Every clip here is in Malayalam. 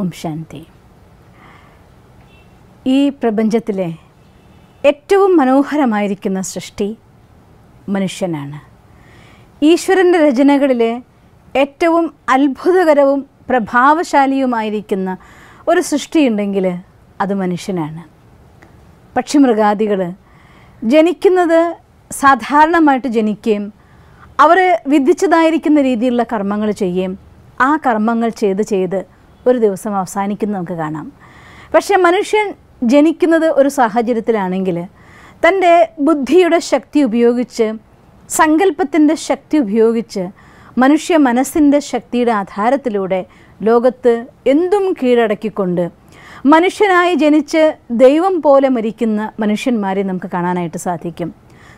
ശാന്തി. ഈ പ്രപഞ്ചത്തിലെ ഏറ്റവും മനോഹരമായിരിക്കുന്ന സൃഷ്ടി മനുഷ്യനാണ്. ഈശ്വരൻ്റെ രചനകളിലെ ഏറ്റവും അത്ഭുതകരവും പ്രഭാവശാലിയുമായിരിക്കുന്ന ഒരു സൃഷ്ടിയുണ്ടെങ്കിൽ അത് മനുഷ്യനാണ്. പക്ഷിമൃഗാദികൾ ജനിക്കുന്നത് സാധാരണമായിട്ട് ജനിക്കുകയും അവർ വിധിച്ചതായിരിക്കുന്ന രീതിയിലുള്ള കർമ്മങ്ങൾ ചെയ്യുകയും ആ കർമ്മങ്ങൾ ചെയ്ത് ഒരു ദിവസം അവസാനിക്കുന്നത് നമുക്ക് കാണാം. പക്ഷേ മനുഷ്യൻ ജനിക്കുന്നത് ഒരു സാഹചര്യത്തിലാണെങ്കിൽ തൻ്റെ ബുദ്ധിയുടെ ശക്തി ഉപയോഗിച്ച്, സങ്കല്പത്തിൻ്റെ ശക്തി ഉപയോഗിച്ച്, മനുഷ്യ മനസ്സിൻ്റെ ശക്തിയുടെ ആധാരത്തിലൂടെ ലോകത്ത് എന്തും കീഴടക്കിക്കൊണ്ട് മനുഷ്യനായി ജനിച്ച് ദൈവം പോലെ മരിക്കുന്ന മനുഷ്യന്മാരെ നമുക്ക് കാണാനായിട്ട് സാധിക്കും.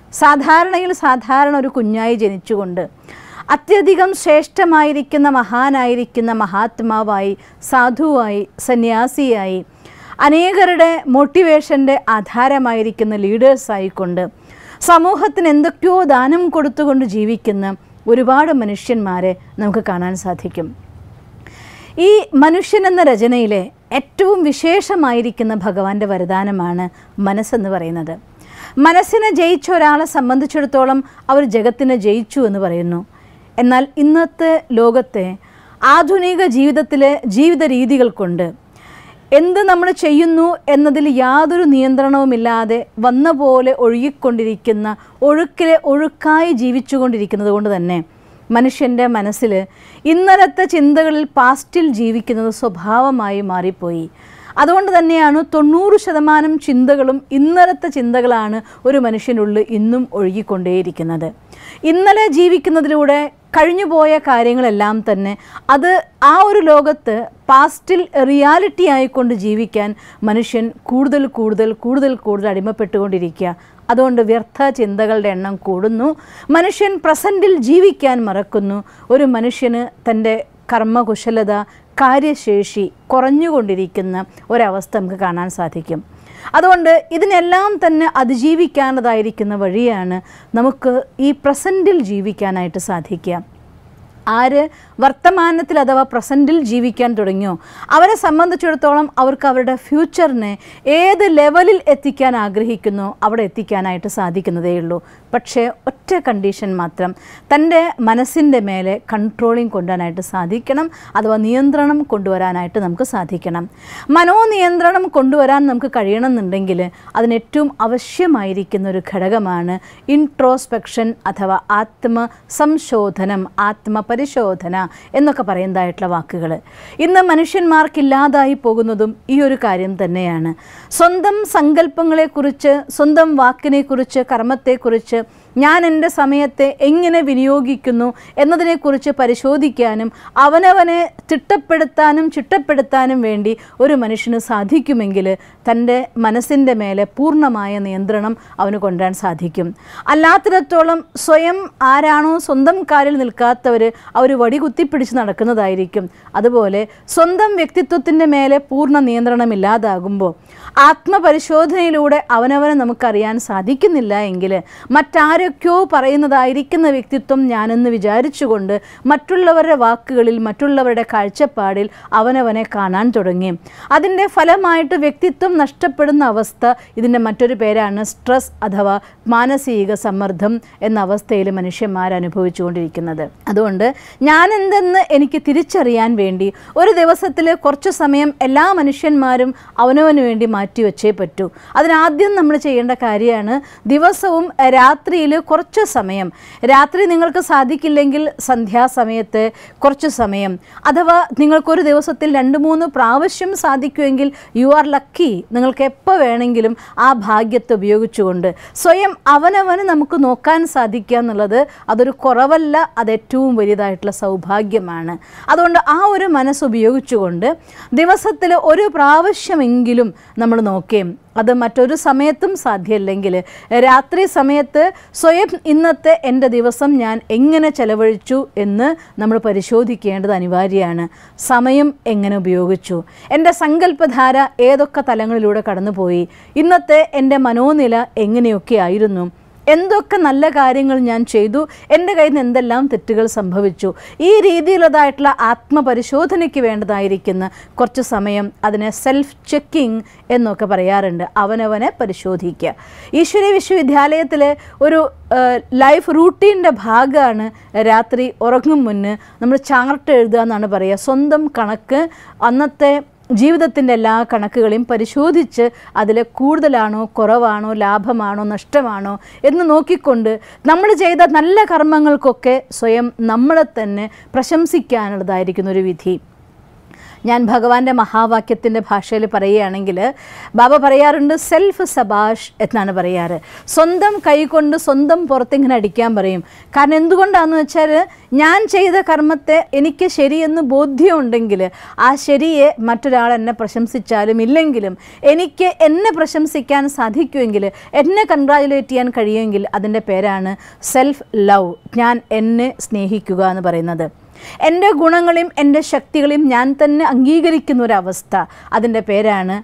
സാധാരണ ഒരു കുഞ്ഞായി ജനിച്ചുകൊണ്ട് അത്യധികം ശ്രേഷ്ഠമായിരിക്കുന്ന മഹാനായിരിക്കുന്ന മഹാത്മാവായി, സാധുവായി, സന്യാസിയായി, അനേകരുടെ മോട്ടിവേഷൻ്റെ ആധാരമായിരിക്കുന്ന ലീഡേഴ്സായിക്കൊണ്ട് സമൂഹത്തിന് എന്തൊക്കെയോ ദാനം കൊടുത്തുകൊണ്ട് ജീവിക്കുന്ന ഒരുപാട് മനുഷ്യന്മാരെ നമുക്ക് കാണാൻ സാധിക്കും. ഈ മനുഷ്യൻ എന്ന രചനയിലെ ഏറ്റവും വിശേഷമായിരിക്കുന്ന ഭഗവാന്റെ വരദാനമാണ് മനസ്സെന്ന് പറയുന്നത്. മനസ്സിനെ ജയിച്ച ഒരാളെ സംബന്ധിച്ചിടത്തോളം അവർ ജഗത്തിനെ ജയിച്ചു എന്ന് പറയുന്നു. എന്നാൽ ഇന്നത്തെ ലോകത്തെ ആധുനിക ജീവിതത്തിലെ ജീവിത രീതികൾ കൊണ്ട് എന്ത് നമ്മൾ ചെയ്യുന്നു എന്നതിൽ യാതൊരു നിയന്ത്രണവുമില്ലാതെ വന്ന പോലെ ഒഴുകിക്കൊണ്ടിരിക്കുന്ന, ഒഴുക്കിലെ ഒഴുക്കായി ജീവിച്ചുകൊണ്ടിരിക്കുന്നത് കൊണ്ട് തന്നെ മനുഷ്യൻ്റെ മനസ്സിൽ ഇന്നലത്തെ ചിന്തകളിൽ പാസ്റ്റിൽ ജീവിക്കുന്നത് സ്വഭാവമായി മാറിപ്പോയി. അതുകൊണ്ട് തന്നെയാണ് 90% ചിന്തകളും ഇന്നലത്തെ ചിന്തകളാണ് ഒരു മനുഷ്യനുള്ളിൽ ഇന്നും ഒഴുകിക്കൊണ്ടേയിരിക്കുന്നത്. ഇന്നലെ ജീവിക്കുന്നതിലൂടെ കഴിഞ്ഞുപോയ കാര്യങ്ങളെല്ലാം തന്നെ അത് ആ ഒരു ലോകത്ത് പാസ്റ്റിൽ റിയാലിറ്റി ആയിക്കൊണ്ട് ജീവിക്കാൻ മനുഷ്യൻ കൂടുതൽ അടിമപ്പെട്ടുകൊണ്ടിരിക്കുക. അതുകൊണ്ട് വ്യർത്ഥ ചിന്തകളുടെ എണ്ണം കൂടുന്നു. മനുഷ്യൻ പ്രസൻറ്റിൽ ജീവിക്കാൻ മറക്കുന്നു. ഒരു മനുഷ്യന് തൻ്റെ കർമ്മകുശലത, കാര്യശേഷി കുറഞ്ഞുകൊണ്ടിരിക്കുന്ന ഒരവസ്ഥ നമുക്ക് കാണാൻ സാധിക്കും. അതുകൊണ്ട് ഇതിനെല്ലാം തന്നെ അതിജീവിക്കാനതായിരിക്കുന്ന വഴിയാണ് നമുക്ക് ഈ പ്രസൻറ്റിൽ ജീവിക്കാനായിട്ട് സാധിക്കുക. ആര് വർത്തമാനത്തിൽ അഥവാ പ്രസൻറ്റിൽ ജീവിക്കാൻ തുടങ്ങിയോ അവരെ സംബന്ധിച്ചിടത്തോളം അവർക്ക് അവരുടെ ഫ്യൂച്ചറിനെ ഏത് ലെവലിൽ എത്തിക്കാൻ ആഗ്രഹിക്കുന്നോ അവിടെ എത്തിക്കാനായിട്ട് സാധിക്കുന്നതേയുള്ളൂ. പക്ഷേ ഒറ്റ കണ്ടീഷൻ മാത്രം, തൻ്റെ മനസ്സിൻ്റെ മേലെ കൺട്രോളിങ് കൊണ്ടുവരാനായിട്ട് സാധിക്കണം, അഥവാ നിയന്ത്രണം കൊണ്ടുവരാനായിട്ട് നമുക്ക് സാധിക്കണം. മനോനിയന്ത്രണം കൊണ്ടുവരാൻ നമുക്ക് കഴിയണമെന്നുണ്ടെങ്കിൽ അതിനേറ്റവും ആവശ്യമായിരിക്കുന്ന ഒരു ഘടകമാണ് ഇൻട്രോസ്പെക്ഷൻ അഥവാ ആത്മസംശോധനം, ആത്മപരിശോധന എന്നൊക്കെ പറയുന്നതായിട്ടുള്ള വാക്കുകൾ. ഇന്ന് മനുഷ്യന്മാർക്കില്ലാതായി പോകുന്നതും ഈ ഒരു കാര്യം തന്നെയാണ്. സ്വന്തം സങ്കല്പങ്ങളെക്കുറിച്ച്, സ്വന്തം വാക്കിനെക്കുറിച്ച്, കർമ്മത്തെക്കുറിച്ച്, ഞാൻ എൻ്റെ സമയത്തെ എങ്ങനെ വിനിയോഗിക്കുന്നു എന്നതിനെക്കുറിച്ച് പരിശോധിക്കാനും അവനവനെ ചിട്ടപ്പെടുത്താനും വേണ്ടി ഒരു മനുഷ്യന് സാധിക്കുമെങ്കിൽ തൻ്റെ മനസ്സിൻ്റെ മേലെ പൂർണ്ണമായ നിയന്ത്രണം അവന് കൊണ്ടുവരാൻ സാധിക്കും. അല്ലാത്തിടത്തോളം സ്വയം ആരാണോ സ്വന്തം കാലിൽ നിൽക്കാത്തവർ അവർ വടി കുത്തിപ്പിടിച്ച് നടക്കുന്നതായിരിക്കും. അതുപോലെ സ്വന്തം വ്യക്തിത്വത്തിൻ്റെ മേലെ പൂർണ്ണ നിയന്ത്രണമില്ലാതാകുമ്പോൾ ആത്മപരിശോധനയിലൂടെ അവനവനെ നമുക്കറിയാൻ സാധിക്കുന്നില്ല എങ്കിൽ മറ്റാരൊക്കെയോ പറയുന്നതായിരിക്കുന്ന വ്യക്തിത്വം ഞാനെന്ന് വിചാരിച്ചുകൊണ്ട് മറ്റുള്ളവരുടെ വാക്കുകളിൽ, മറ്റുള്ളവരുടെ കാഴ്ചപ്പാടിൽ അവനവനെ കാണാൻ തുടങ്ങി. അതിൻ്റെ ഫലമായിട്ട് വ്യക്തിത്വം നഷ്ടപ്പെടുന്ന അവസ്ഥ, ഇതിൻ്റെ മറ്റൊരു പേരാണ് സ്ട്രെസ് അഥവാ മാനസിക സമ്മർദ്ദം എന്ന അവസ്ഥയിൽ മനുഷ്യന്മാർ അനുഭവിച്ചുകൊണ്ടിരിക്കുന്നത്. അതുകൊണ്ട് ഞാനെന്തെന്ന് എനിക്ക് തിരിച്ചറിയാൻ വേണ്ടി ഒരു ദിവസത്തിൽ കുറച്ച് സമയം എല്ലാ മനുഷ്യന്മാരും അവനവന് വേണ്ടി മാറ്റിവെച്ചേ പറ്റൂ. അതിനാദ്യം നമ്മൾ ചെയ്യേണ്ട കാര്യമാണ് ദിവസവും രാത്രിയിൽ കുറച്ച് സമയം, രാത്രി നിങ്ങൾക്ക് സാധിക്കില്ലെങ്കിൽ സന്ധ്യാസമയത്ത് കുറച്ച് സമയം, അഥവാ നിങ്ങൾക്കൊരു ദിവസത്തിൽ 2-3 പ്രാവശ്യം സാധിക്കുമെങ്കിൽ യു ആർ ലക്കി. നിങ്ങൾക്ക് എപ്പോൾ വേണമെങ്കിലും ആ ഭാഗ്യത്തെ ഉപയോഗിച്ചുകൊണ്ട് സ്വയം അവനവന് നമുക്ക് നോക്കാൻ സാധിക്കുക എന്നുള്ളത് അതൊരു കുറവല്ല, അത് ഏറ്റവും വലിയതായിട്ടുള്ള സൗഭാഗ്യമാണ്. അതുകൊണ്ട് ആ ഒരു മനസ്സ് ഉപയോഗിച്ചുകൊണ്ട് ദിവസത്തിൽ ഒരു പ്രാവശ്യമെങ്കിലും നമ്മൾ നോക്കുകയും അത് മറ്റൊരു സമയത്തും സാധ്യമല്ലെങ്കിൽ രാത്രി സമയത്ത് സ്വയം ഇന്നത്തെ എൻ്റെ ദിവസം ഞാൻ എങ്ങനെ ചെലവഴിച്ചു എന്ന് നമ്മൾ പരിശോധിക്കേണ്ടത് അനിവാര്യമാണ്. സമയം എങ്ങനെ ഉപയോഗിച്ചു, എൻ്റെ സങ്കല്പധാര ഏതൊക്കെ തലങ്ങളിലൂടെ കടന്നുപോയി, ഇന്നത്തെ എൻ്റെ മനോനില എങ്ങനെയൊക്കെ ആയിരുന്നു, എന്തൊക്കെ നല്ല കാര്യങ്ങൾ ഞാൻ ചെയ്തു, എൻ്റെ കയ്യിൽ നിന്ന് എന്തെല്ലാം തെറ്റുകൾ സംഭവിച്ചു. ഈ രീതിയിലുള്ളതായിട്ടുള്ള ആത്മപരിശോധനയ്ക്ക് വേണ്ടതായിരിക്കുന്ന കുറച്ച് സമയം, അതിനെ സെൽഫ് ചെക്കിംഗ് എന്നൊക്കെ പറയാറുണ്ട്. അവനവനെ പരിശോധിക്കുക. ഈശ്വരീയ വിശ്വവിദ്യാലയത്തിലെ ഒരു ലൈഫ് റൂട്ടീൻ്റെ ഭാഗമാണ് രാത്രി ഉറങ്ങും മുന്ന് നമ്മൾ ചാർട്ട് എഴുതുക എന്നാണ് പറയുക. സ്വന്തം കണക്ക്, അന്നത്തെ ജീവിതത്തിൻ്റെ എല്ലാ കണക്കുകളെയും പരിശോധിച്ച് അതിൽ കൂടുതലാണോ കുറവാണോ ലാഭമാണോ നഷ്ടമാണോ എന്ന് നോക്കിക്കൊണ്ട് നമ്മൾ ചെയ്ത നല്ല കർമ്മങ്ങൾക്കൊക്കെ സ്വയം നമ്മളെ തന്നെ പ്രശംസിക്കാനുള്ളതായിരിക്കുന്ന ഒരു വിധി. ഞാൻ ഭഗവാന്റെ മഹാവാക്യത്തിൻ്റെ ഭാഷയിൽ പറയുകയാണെങ്കിൽ ബാബ പറയാറുണ്ട്, സെൽഫ് സബാഷ് എന്നാണ് പറയാറ്. സ്വന്തം കൈകൊണ്ട് സ്വന്തം പുറത്തിങ്ങനെ അടിക്കാൻ പറയും. കാരണം എന്തുകൊണ്ടാണെന്ന് വെച്ചാൽ, ഞാൻ ചെയ്ത കർമ്മത്തെ എനിക്ക് ശരിയെന്ന് ബോധ്യമുണ്ടെങ്കിൽ ആ ശരിയെ മറ്റൊരാൾ എന്നെ പ്രശംസിച്ചാലും ഇല്ലെങ്കിലും എനിക്ക് എന്നെ പ്രശംസിക്കാൻ സാധിക്കുമെങ്കിൽ, എന്നെ കൺഗ്രാജുലേറ്റ് ചെയ്യാൻ കഴിയുമെങ്കിൽ അതിൻ്റെ പേരാണ് സെൽഫ് ലവ്. ഞാൻ എന്നെ സ്നേഹിക്കുക എന്ന് പറയുന്നത്. എൻ്റെ ഗുണങ്ങളെയും എൻ്റെ ശക്തികളെയും ഞാൻ തന്നെ അംഗീകരിക്കുന്ന ഒരവസ്ഥ, അതിൻ്റെ പേരാണ്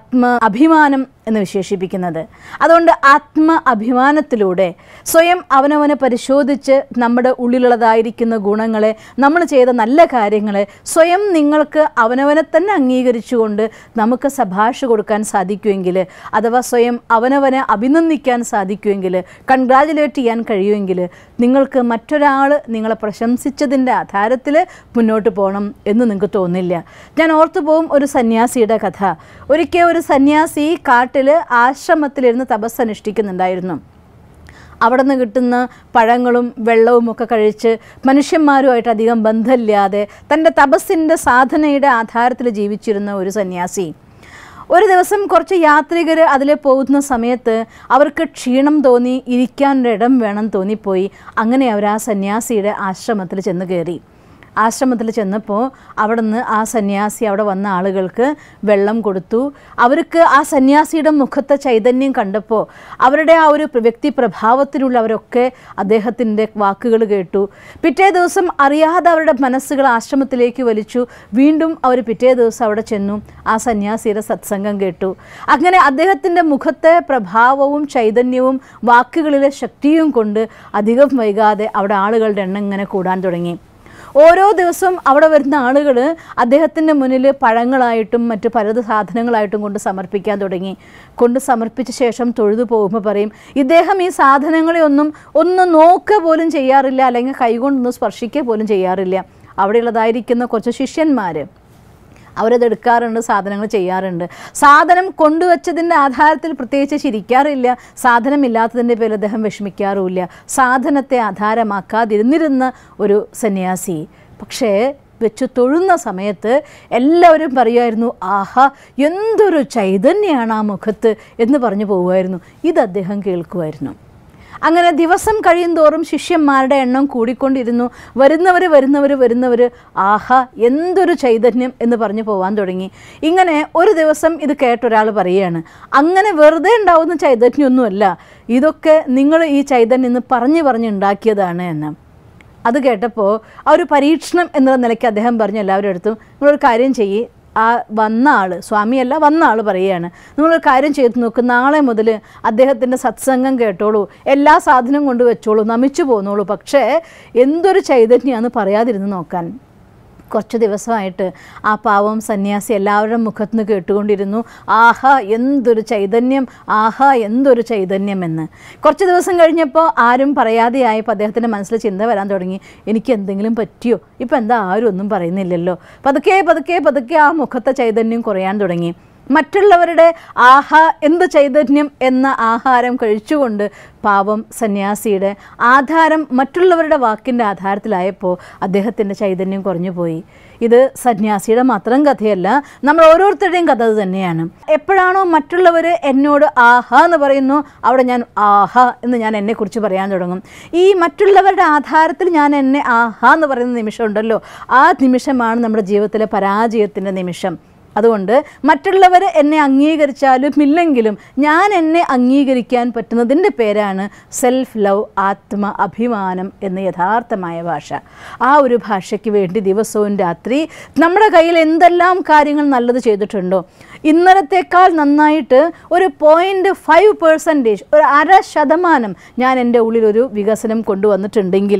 അഭിമാനം എന്ന് വിശേഷിപ്പിക്കുന്നത്. അതുകൊണ്ട് അഭിമാനത്തിലൂടെ സ്വയം അവനവനെ പരിശോധിച്ച് നമ്മുടെ ഉള്ളിലുള്ളതായിരിക്കുന്ന ഗുണങ്ങളെ, നമ്മൾ ചെയ്ത നല്ല കാര്യങ്ങളെ സ്വയം നിങ്ങൾക്ക് അവനവനെ തന്നെ അംഗീകരിച്ചുകൊണ്ട് നമുക്ക് ശുപാർശ കൊടുക്കാൻ സാധിക്കുമെങ്കിൽ, അഥവാ സ്വയം അവനവനെ അഭിനന്ദിക്കാൻ സാധിക്കുമെങ്കിൽ, കൺഗ്രാജുലേറ്റ് ചെയ്യാൻ കഴിയുമെങ്കിൽ, നിങ്ങൾക്ക് മറ്റൊരാൾ നിങ്ങളെ പ്രശംസിച്ചതിൻ്റെ ആധാരത്തിൽ മുന്നോട്ട് പോകണം എന്ന് നിങ്ങൾക്ക് തോന്നില്ല. ഞാൻ ഓർത്തു പോകും ഒരു സന്യാസിയുടെ കഥ. ഒരിക്കൽ ഒരു സന്യാസി ആശ്രമത്തിലിരുന്ന് തപസ് അനുഷ്ഠിക്കുന്നുണ്ടായിരുന്നു. അവിടെ നിന്ന് കിട്ടുന്ന പഴങ്ങളും വെള്ളവും ഒക്കെ കഴിച്ച് മനുഷ്യന്മാരുമായിട്ട് അധികം ബന്ധമില്ലാതെ തൻ്റെ തപസ്സിൻ്റെ സാധനയുടെ ആധാരത്തിൽ ജീവിച്ചിരുന്ന ഒരു സന്യാസി. ഒരു ദിവസം കുറച്ച് യാത്രികർ അതിൽ പോകുന്ന സമയത്ത് അവർക്ക് ക്ഷീണം തോന്നി, ഇരിക്കാനൊരിടം വേണം തോന്നിപ്പോയി. അങ്ങനെ അവർ ആ സന്യാസിയുടെ ആശ്രമത്തിൽ ചെന്ന് കയറി. ആശ്രമത്തിൽ ചെന്നപ്പോൾ അവിടുന്ന് ആ സന്യാസി അവിടെ വന്ന ആളുകൾക്ക് വെള്ളം കൊടുത്തു. അവർക്ക് ആ സന്യാസിയുടെ മുഖത്തെ ചൈതന്യം കണ്ടപ്പോൾ അവരുടെ ആ ഒരു വ്യക്തി പ്രഭാവത്തിനുള്ളവരൊക്കെ അദ്ദേഹത്തിൻ്റെ വാക്കുകൾ കേട്ടു. പിറ്റേ ദിവസം അറിയാതെ അവരുടെ മനസ്സുകൾ ആശ്രമത്തിലേക്ക് വലിച്ചു. വീണ്ടും അവർ പിറ്റേ ദിവസം അവിടെ ചെന്നു, ആ സന്യാസിയുടെ സത്സംഗം കേട്ടു. അങ്ങനെ അദ്ദേഹത്തിൻ്റെ മുഖത്തെ പ്രഭാവവും ചൈതന്യവും വാക്കുകളിലെ ശക്തിയും കൊണ്ട് അധികം വൈകാതെ അവിടെ ആളുകളുടെ എണ്ണം ഇങ്ങനെ കൂടാൻ തുടങ്ങി. ഓരോ ദിവസവും അവിടെ വരുന്ന ആളുകൾ അദ്ദേഹത്തിൻ്റെ മുന്നിൽ പഴങ്ങളായിട്ടും മറ്റ് പല സാധനങ്ങളായിട്ടും കൊണ്ട് സമർപ്പിക്കാൻ തുടങ്ങി. സമർപ്പിച്ച ശേഷം തൊഴുതു പോകുമ്പോൾ പറയും, ഇദ്ദേഹം ഈ സാധനങ്ങളെ ഒന്ന് നോക്കുക പോലും ചെയ്യാറില്ല, അല്ലെങ്കിൽ കൈകൊണ്ടൊന്നും സ്പർശിക്കുക പോലും ചെയ്യാറില്ല. അവിടെയുള്ളതായിരിക്കുന്ന കുറച്ച് ശിഷ്യന്മാർ അവരത് എടുക്കാറുണ്ട്, സാധനങ്ങൾ ചെയ്യാറുണ്ട്. സാധനം കൊണ്ടുവച്ചതിൻ്റെ ആധാരത്തിൽ പ്രത്യേകിച്ച് ചിരിക്കാറില്ല. സാധനമില്ലാത്തതിൻ്റെ പേരിൽ അദ്ദേഹം വിഷമിക്കാറുമില്ല. സാധനത്തെ ആധാരമാക്കാതിരുന്നിരുന്ന ഒരു സന്യാസി. പക്ഷേ വെച്ച് തൊഴുന്ന സമയത്ത് എല്ലാവരും പറയുമായിരുന്നു, ആഹാ എന്തൊരു ചൈതന്യമാണ് ആ മുഖത്ത് എന്ന് പറഞ്ഞു പോവുമായിരുന്നു. ഇത് അദ്ദേഹം കേൾക്കുമായിരുന്നു. അങ്ങനെ ദിവസം കഴിയുന്തോറും ശിഷ്യന്മാരുടെ എണ്ണം കൂടിക്കൊണ്ടിരുന്നു. വരുന്നവർ ആഹാ എന്തൊരു ചൈതന്യം എന്ന് പറഞ്ഞു പോകാൻ തുടങ്ങി. ഇങ്ങനെ ഒരു ദിവസം ഇത് കേട്ടൊരാൾ പറയുകയാണ്, അങ്ങനെ വെറുതെ ഉണ്ടാവുന്ന ചൈതന്യമൊന്നുമല്ല, ഇതൊക്കെ നിങ്ങൾ ഈ ചൈതന്യം ഇന്ന് പറഞ്ഞ് ഉണ്ടാക്കിയതാണ് എന്ന്. അത് കേട്ടപ്പോൾ ആ ഒരു പരീക്ഷണം എന്നുള്ള നിലയ്ക്ക് അദ്ദേഹം പറഞ്ഞു എല്ലാവരും അടുത്തും, നിങ്ങളൊരു കാര്യം ചെയ്യ്, ആ വന്ന ആൾ, സ്വാമിയല്ല വന്ന ആൾ പറയുകയാണ്, നിങ്ങളൊരു കാര്യം ചെയ്ത് നോക്ക്, നാളെ മുതൽ അദ്ദേഹത്തിൻ്റെ സത്സംഗം കേട്ടോളൂ, എല്ലാ സാധനവും കൊണ്ട് വെച്ചോളൂ, നമിച്ചു പോന്നോളൂ, പക്ഷേ എന്തൊരു ചൈതന്യമാണെന്ന് പറയാതിരുന്ന് നോക്കാൻ. കുറച്ച് ദിവസമായിട്ട് ആ പാവം സന്യാസി എല്ലാവരുടെ മുഖത്ത് നിന്ന് കേട്ടുകൊണ്ടിരുന്നു, ആഹാ എന്തൊരു ചൈതന്യം, ആഹാ എന്തൊരു ചൈതന്യം എന്ന്. കുറച്ച് ദിവസം കഴിഞ്ഞപ്പോൾ ആരും പറയാതെയായപ്പോൾ അദ്ദേഹത്തിൻ്റെ മനസ്സിൽ ചിന്ത വരാൻ തുടങ്ങി, എനിക്ക് എന്തെങ്കിലും പറ്റിയോ, ഇപ്പം എന്താ ആരും ഒന്നും പറയുന്നില്ലല്ലോ. പതുക്കെ ആ മുഖത്തെ ചൈതന്യം കുറയാൻ തുടങ്ങി. മറ്റുള്ളവരുടെ ആഹാ എന്ത് ചൈതന്യം എന്ന ആഹാരം കഴിച്ചുകൊണ്ട് പാവം സന്യാസിയുടെ ആധാരം മറ്റുള്ളവരുടെ വാക്കിൻ്റെ ആധാരത്തിലായപ്പോൾ അദ്ദേഹത്തിൻ്റെ ചൈതന്യം കുറഞ്ഞു പോയി. ഇത് സന്യാസിയുടെ മാത്രം കഥയല്ല, നമ്മൾ ഓരോരുത്തരുടെയും കഥ തന്നെയാണ്. എപ്പോഴാണോ മറ്റുള്ളവർ എന്നോട് ആഹാ എന്ന് പറയുന്നു, അവിടെ ഞാൻ ആഹാ എന്ന് ഞാൻ എന്നെക്കുറിച്ച് പറയാൻ തുടങ്ങും. ഈ മറ്റുള്ളവരുടെ ആധാരത്തിൽ ഞാൻ എന്നെ ആഹാ എന്ന് പറയുന്ന നിമിഷം ഉണ്ടല്ലോ, ആ നിമിഷമാണ് നമ്മുടെ ജീവിതത്തിലെ പരാജയത്തിൻ്റെ നിമിഷം. അതുകൊണ്ട് മറ്റുള്ളവർ എന്നെ അംഗീകരിച്ചാലും ഇല്ലെങ്കിലും ഞാൻ എന്നെ അംഗീകരിക്കാൻ പറ്റുന്നതിൻ്റെ പേരാണ് സെൽഫ് ലവ്, ആത്മ അഭിമാനം എന്ന യഥാർത്ഥമായ ഭാഷ. ആ ഒരു ഭാഷയ്ക്ക് വേണ്ടി ദിവസവും രാത്രി നമ്മുടെ കയ്യിൽ എന്തെല്ലാം കാര്യങ്ങൾ നല്ലത് ചെയ്തിട്ടുണ്ടോ, ഇന്നലത്തേക്കാൾ നന്നായിട്ട് ഒരു 0.5%, ഒരു 0.5% ഞാൻ എൻ്റെ ഉള്ളിലൊരു വികസനം കൊണ്ടുവന്നിട്ടുണ്ടെങ്കിൽ,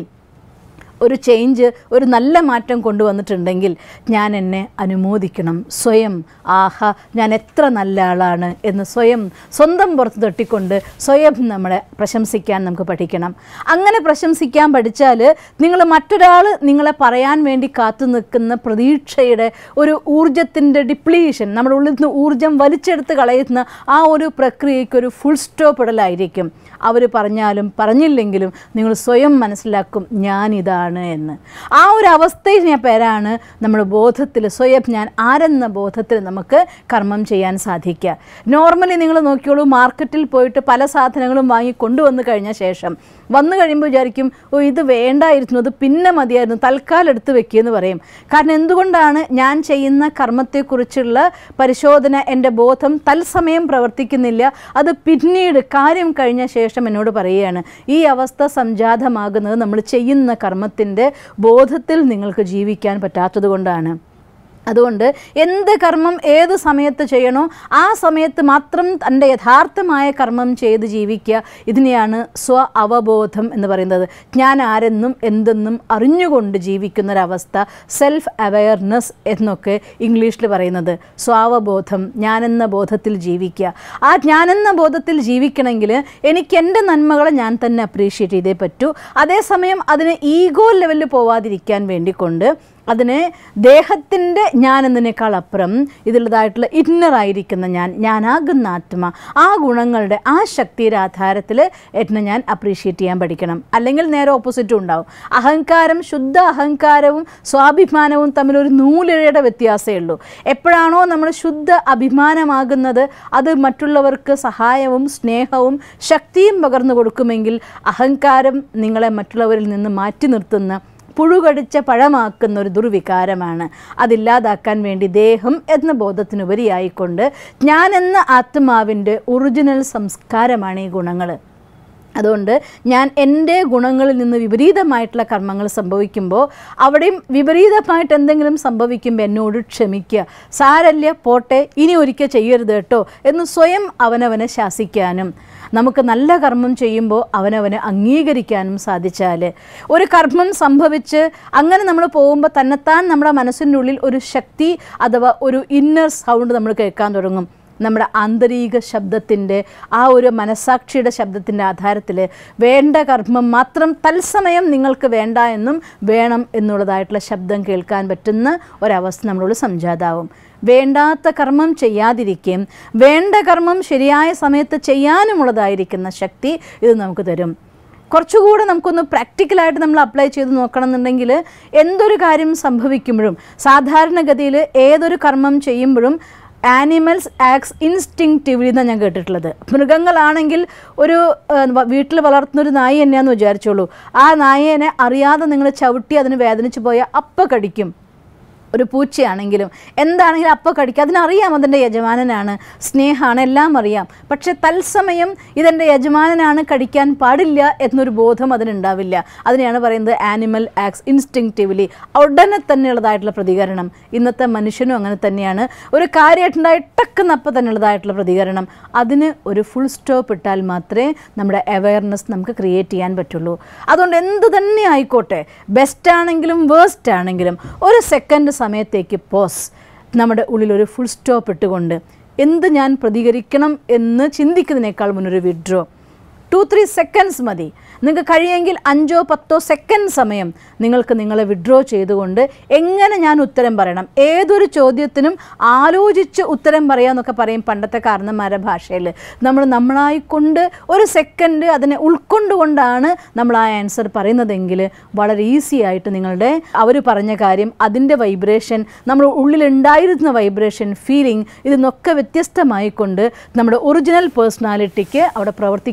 ഒരു ചേഞ്ച്, ഒരു നല്ല മാറ്റം കൊണ്ടുവന്നിട്ടുണ്ടെങ്കിൽ ഞാൻ എന്നെ അനുമോദിക്കണം. സ്വയം ആഹാ ഞാൻ എത്ര നല്ല ആളാണ് എന്ന് സ്വന്തം പുറത്ത് തട്ടിക്കൊണ്ട് സ്വയം നമ്മളെ പ്രശംസിക്കാൻ നമുക്ക് പഠിക്കണം. അങ്ങനെ പ്രശംസിക്കാൻ പഠിച്ചാൽ നിങ്ങൾ മറ്റൊരാൾ നിങ്ങളെ പറയാൻ വേണ്ടി കാത്തു നിൽക്കുന്ന പ്രതീക്ഷയുടെ ഒരു ഊർജത്തിൻ്റെ ഡിപ്ലീഷൻ, നമ്മുടെ ഉള്ളിൽ നിന്ന് ഊർജം വലിച്ചെടുത്ത് കളയുന്ന ആ ഒരു പ്രക്രിയയ്ക്കൊരു ഫുൾ സ്റ്റോപ്പ് ഇടലായിരിക്കും. അവർ പറഞ്ഞാലും പറഞ്ഞില്ലെങ്കിലും നിങ്ങൾ സ്വയം മനസ്സിലാക്കും ഞാനിതാണ് എന്ന്. ആ ഒരു അവസ്ഥയിൽ പേരാണ് നമ്മുടെ ബോധത്തിൽ സ്വയം ഞാൻ ആരെന്ന ബോധത്തിൽ നമുക്ക് കർമ്മം ചെയ്യാൻ സാധിക്കുക. നോർമലി നിങ്ങൾ നോക്കിയോളൂ, മാർക്കറ്റിൽ പോയിട്ട് പല സാധനങ്ങളും വാങ്ങി കൊണ്ടുവന്ന് കഴിഞ്ഞ ശേഷം വന്നു കഴിയുമ്പോൾ വിചാരിക്കും ഓ ഇത് വേണ്ടായിരുന്നു, അത് പിന്നെ മതിയായിരുന്നു, തൽക്കാലം എടുത്ത് വെക്കുകയെന്ന് പറയും. കാരണം എന്തുകൊണ്ടാണ്? ഞാൻ ചെയ്യുന്ന കർമ്മത്തെക്കുറിച്ചുള്ള പരിശോധന എൻ്റെ ബോധം തത്സമയം പ്രവർത്തിക്കുന്നില്ല. അത് പിന്നീട് കാര്യം കഴിഞ്ഞ ശേഷം എന്നോട് പറയുകയാണ്. ഈ അവസ്ഥ സംജാതമാകുന്നത് നമ്മൾ ചെയ്യുന്ന കർമ്മത്തിൻ്റെ ബോധത്തിൽ നിങ്ങൾക്ക് ജീവിക്കാൻ പറ്റാത്തത് കൊണ്ടാണ്. അതുകൊണ്ട് എന്ത് കർമ്മം ഏത് സമയത്ത് ചെയ്യണോ ആ സമയത്ത് മാത്രം തൻ്റെ യഥാർത്ഥമായ കർമ്മം ചെയ്ത് ജീവിക്കുക. ഇതിനെയാണ് സ്വ അവബോധം എന്ന് പറയുന്നത്. ഞാൻ ആരെന്നും എന്തെന്നും അറിഞ്ഞുകൊണ്ട് ജീവിക്കുന്നൊരവസ്ഥ, സെൽഫ് അവെയർനെസ് എന്നൊക്കെ ഇംഗ്ലീഷിൽ പറയുന്നത്. സ്വാവബോധം, ഞാനെന്ന ബോധത്തിൽ ജീവിക്കുക. ആ ഞാനെന്ന ബോധത്തിൽ ജീവിക്കണമെങ്കിൽ എനിക്ക് എൻ്റെ നന്മകളെ ഞാൻ തന്നെ അപ്രീഷിയേറ്റ് ചെയ്തേ പറ്റൂ. അതേസമയം അതിന് ഈഗോ ലെവലിൽ പോവാതിരിക്കാൻ വേണ്ടിക്കൊണ്ട് അതിനെ ദേഹത്തിൻ്റെ ഞാൻ എന്നതിനേക്കാൾ അപ്പുറം ഇതിലുള്ളതായിട്ടുള്ള ഇന്നറായിരിക്കുന്ന ഞാനാകുന്ന ആത്മ, ആ ഗുണങ്ങളുടെ ആ ശക്തിയുടെ ആധാരത്തിൽ എന്നെ ഞാൻ അപ്രീഷിയേറ്റ് ചെയ്യാൻ പഠിക്കണം. അല്ലെങ്കിൽ നേരെ ഓപ്പോസിറ്റും ഉണ്ടാവും. അഹങ്കാരം, ശുദ്ധ അഹങ്കാരവും സ്വാഭിമാനവും തമ്മിലൊരു നൂലിഴയുടെ വ്യത്യാസമേ ഉള്ളൂ. എപ്പോഴാണോ നമ്മൾ ശുദ്ധ അഭിമാനമാകുന്നത് അത് മറ്റുള്ളവർക്ക് സഹായവും സ്നേഹവും ശക്തിയും പകർന്നു കൊടുക്കുമെങ്കിൽ അഹങ്കാരം നിങ്ങളെ മറ്റുള്ളവരിൽ നിന്ന് മാറ്റി നിർത്തുന്ന, പുഴുകടിച്ച പഴമാക്കുന്ന ഒരു ദുർവികാരമാണ്. അതില്ലാതാക്കാൻ വേണ്ടി ദേഹം എന്ന ബോധത്തിനുപരിയായിക്കൊണ്ട് ഞാൻ എന്ന ആത്മാവിൻ്റെ ഒറിജിനൽ സംസ്കാരമാണ് ഈ ഗുണങ്ങൾ. അതുകൊണ്ട് ഞാൻ എൻ്റെ ഗുണങ്ങളിൽ നിന്ന് വിപരീതമായിട്ടുള്ള കർമ്മങ്ങൾ സംഭവിക്കുമ്പോൾ അവിടെയും വിപരീതമായിട്ട് എന്തെങ്കിലും സംഭവിക്കുമ്പോൾ എന്നോട് ക്ഷമിക്കുക, സാരല്ല പോട്ടെ, ഇനി ഒരിക്കൽ ചെയ്യരുത് കേട്ടോ എന്ന് സ്വയം അവനവനെ ശാസിക്കാനും നമുക്ക് നല്ല കർമ്മം ചെയ്യുമ്പോൾ അവനവനെ അംഗീകരിക്കാനും സാധിച്ചാൽ, ഒരു കർമ്മം സംഭവിച്ച് അങ്ങനെ നമ്മൾ പോകുമ്പോൾ തന്നെത്താൻ നമ്മുടെ മനസ്സിൻ്റെ ഉള്ളിൽ ഒരു ശക്തി അഥവാ ഒരു ഇന്നർ സൗണ്ട് നമ്മൾ കേൾക്കാൻ തുടങ്ങും. നമ്മുടെ ആന്തരിക ശബ്ദത്തിൻ്റെ ആ ഒരു മനസാക്ഷിയുടെ ശബ്ദത്തിൻ്റെ ആധാരത്തിൽ വേണ്ട കർമ്മം മാത്രം തത്സമയം നിങ്ങൾക്ക് വേണ്ട എന്നും വേണം എന്നുള്ളതായിട്ടുള്ള ശബ്ദം കേൾക്കാൻ പറ്റുന്ന ഒരവസ്ഥ നമ്മളോട് സംജാതാവും. വേണ്ടാത്ത കർമ്മം ചെയ്യാതിരിക്കുകയും വേണ്ട കർമ്മം ശരിയായ സമയത്ത് ചെയ്യാനുമുള്ളതായിരിക്കുന്ന ശക്തി ഇത് നമുക്ക് തരും. കുറച്ചുകൂടെ നമുക്കൊന്ന് പ്രാക്ടിക്കലായിട്ട് നമ്മൾ അപ്ലൈ ചെയ്ത് നോക്കണം എന്നുണ്ടെങ്കിൽ എന്തൊരു കാര്യം സംഭവിക്കുമ്പോഴും സാധാരണഗതിയിൽ ഏതൊരു കർമ്മം ചെയ്യുമ്പോഴും ആനിമൽസ് ആക്ട്സ് ഇൻസ്റ്റിങ്ക്റ്റീവ്ലി എന്നാണ് ഞാൻ കേട്ടിട്ടുള്ളത്. മൃഗങ്ങളാണെങ്കിൽ ഒരു വീട്ടിൽ വളർത്തുന്നൊരു നായ തന്നെയാണെന്ന് വിചാരിച്ചോളൂ. ആ നായേനെ അറിയാതെ നിങ്ങൾ ചവിട്ടി അതിന് വേദനിച്ച് പോയാൽ അപ്പം കടിക്കും. ഒരു പൂച്ചയാണെങ്കിലും എന്താണെങ്കിലും അപ്പം കടിക്കുക. അതിനറിയാം അതിൻ്റെ യജമാനനാണ്, സ്നേഹമാണ്, എല്ലാം അറിയാം. പക്ഷെ തത്സമയം ഇതെൻ്റെ യജമാനനാണ്, കടിക്കാൻ പാടില്ല എന്നൊരു ബോധം അതിനുണ്ടാവില്ല. അതിനെയാണ് പറയുന്നത് ആനിമൽ ആക്ട്സ് ഇൻസ്റ്റിങ്ക്റ്റീവ്ലി, ഉടനെ തന്നെയുള്ളതായിട്ടുള്ള പ്രതികരണം. ഇന്നത്തെ മനുഷ്യനും അങ്ങനെ തന്നെയാണ്. ഒരു കാര്യമായിട്ടുണ്ടായി ടക്കെന്നപ്പം തന്നെയുള്ളതായിട്ടുള്ള പ്രതികരണം. അതിന് ഒരു ഫുൾ സ്റ്റോപ്പ് ഇട്ടാൽ മാത്രമേ നമ്മുടെ അവെയർനെസ് നമുക്ക് ക്രിയേറ്റ് ചെയ്യാൻ പറ്റുള്ളൂ. അതുകൊണ്ട് എന്ത് തന്നെ ആയിക്കോട്ടെ, ബെസ്റ്റ് ആണെങ്കിലും വേസ്റ്റ് ആണെങ്കിലും ഒരു സെക്കൻഡ് സമയത്തേക്ക് പോസ്, നമ്മുടെ ഉള്ളിലൊരു ഫുൾ സ്റ്റോപ്പ് ഇട്ടുകൊണ്ട് എന്ത് ഞാൻ പ്രതികരിക്കണം എന്ന് ചിന്തിക്കുന്നതിനേക്കാൾ മുന്നൊരു വിഡ്രോ. 2-3 സെക്കൻഡ്സ് മതി. നിങ്ങൾക്ക് കഴിയുമെങ്കിൽ 5-10 സെക്കൻഡ് സമയം നിങ്ങൾക്ക് നിങ്ങളെ വിഡ്രോ ചെയ്തുകൊണ്ട് എങ്ങനെ ഞാൻ ഉത്തരം പറയണം, ഏതൊരു ചോദ്യത്തിനും ആലോചിച്ച് ഉത്തരം പറയാമെന്നൊക്കെ പറയും പണ്ടത്തെ കാരണന്മാരുടെ ഭാഷയിൽ. നമ്മളായിക്കൊണ്ട് ഒരു സെക്കൻഡ് അതിനെ ഉൾക്കൊണ്ടുകൊണ്ടാണ് നമ്മൾ ആ ആൻസർ പറയുന്നതെങ്കിൽ വളരെ ഈസി ആയിട്ട് നിങ്ങളുടെ അവർ പറഞ്ഞ കാര്യം, അതിൻ്റെ വൈബ്രേഷൻ, നമ്മുടെ ഉള്ളിലുണ്ടായിരുന്ന വൈബ്രേഷൻ, ഫീലിംഗ്, ഇതിന്നൊക്കെ വ്യത്യസ്തമായിക്കൊണ്ട് നമ്മുടെ ഒറിജിനൽ പേഴ്സണാലിറ്റിക്ക് അവിടെ പ്രവർത്തിക്കാനുള്ളതായിട്ട്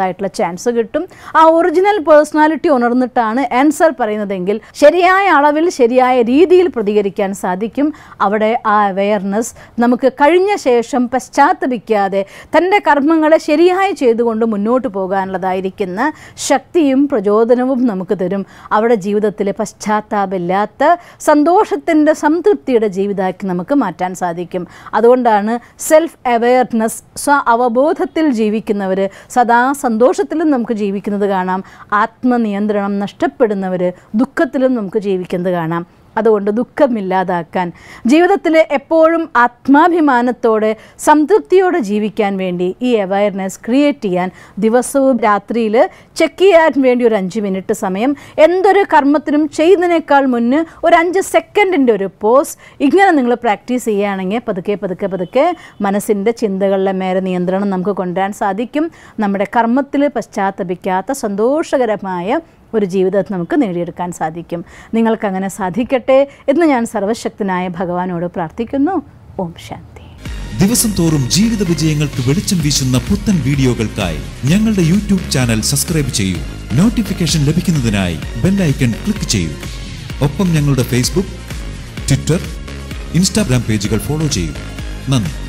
പറയാനായിട്ടുള്ള ചാൻസ് കിട്ടും. ആ ഒറിജിനൽ പേഴ്സണാലിറ്റി ഉണർന്നിട്ടാണ് ആൻസർ പറയുന്നതെങ്കിൽ ശരിയായ അളവിൽ ശരിയായ രീതിയിൽ പ്രതികരിക്കാൻ സാധിക്കും. അവിടെ ആ അവെയർനെസ് നമുക്ക് കഴിഞ്ഞ ശേഷം പശ്ചാത്തപിക്കാതെ തൻ്റെ കർമ്മങ്ങളെ ശരിയായി ചെയ്തുകൊണ്ട് മുന്നോട്ട് പോകാനുള്ളതായിരിക്കുന്ന ശക്തിയും പ്രചോദനവും നമുക്ക് തരും. അവിടെ ജീവിതത്തിലെ പശ്ചാത്താപമില്ലാത്ത സന്തോഷത്തിൻ്റെ സംതൃപ്തിയുടെ ജീവിതമാക്കി നമുക്ക് മാറ്റാൻ സാധിക്കും. അതുകൊണ്ടാണ് സെൽഫ് അവെയർനെസ്, അവബോധത്തിൽ ജീവിക്കുന്നവർ സദാ സന്തോഷത്തിലും നമുക്ക് ജീവിക്കുന്നത് കാണാം. ആത്മനിയന്ത്രണം നഷ്ടപ്പെടുന്നവർ ദുഃഖത്തിലും നമുക്ക് ജീവിക്കുന്നത് കാണാം. അതുകൊണ്ട് ദുഃഖമില്ലാതാക്കാൻ, ജീവിതത്തിൽ എപ്പോഴും ആത്മാഭിമാനത്തോടെ സംതൃപ്തിയോടെ ജീവിക്കാൻ വേണ്ടി ഈ അവയർനെസ് ക്രിയേറ്റ് ചെയ്യാൻ ദിവസവും രാത്രിയിൽ ചെക്ക് ചെയ്യാൻ വേണ്ടി ഒരു 5 മിനിറ്റ് സമയം, എന്തൊരു കർമ്മത്തിനും ചെയ്യുന്നതിനേക്കാൾ മുന്നേ ഒരു 5 സെക്കൻഡിൻ്റെ ഒരു പോസ്, ഇങ്ങനെ നിങ്ങൾ പ്രാക്ടീസ് ചെയ്യുകയാണെങ്കിൽ പതുക്കെ പതുക്കെ പതുക്കെ മനസ്സിൻ്റെ ചിന്തകളിലെ മേലെ നിയന്ത്രണം നമുക്ക് കൊണ്ടുവരാൻ സാധിക്കും. നമ്മുടെ കർമ്മത്തിൽ പശ്ചാത്തപിക്കാത്ത സന്തോഷകരമായ ഒരു ജീവിതം നമുക്ക് നേടിയെടുക്കാൻ സാധിക്കും. നിങ്ങൾക്കങ്ങനെ സാധിക്കട്ടെ എന്ന് ഞാൻ സർവശക്തനായ ഭഗവാനോട് പ്രാർത്ഥിക്കുന്നു. ഓം ശാന്തി. ദിവസം തോറും ജീവിത വിജയങ്ങൾക്ക് വെളിച്ചം വീശുന്ന പുത്തൻ വീഡിയോകൾക്കായി ഞങ്ങളുടെ യൂട്യൂബ് ചാനൽ സബ്സ്ക്രൈബ് ചെയ്യൂ. നോട്ടിഫിക്കേഷൻ ലഭിക്കുന്നതിനായി ബെൽ ഐക്കൺ ക്ലിക്ക് ചെയ്യൂ. ഒപ്പം ഞങ്ങളുടെ ഫേസ്ബുക്ക്, ട്വിറ്റർ, ഇൻസ്റ്റാഗ്രാം പേജുകൾ ഫോളോ ചെയ്യൂ. നന്ദി.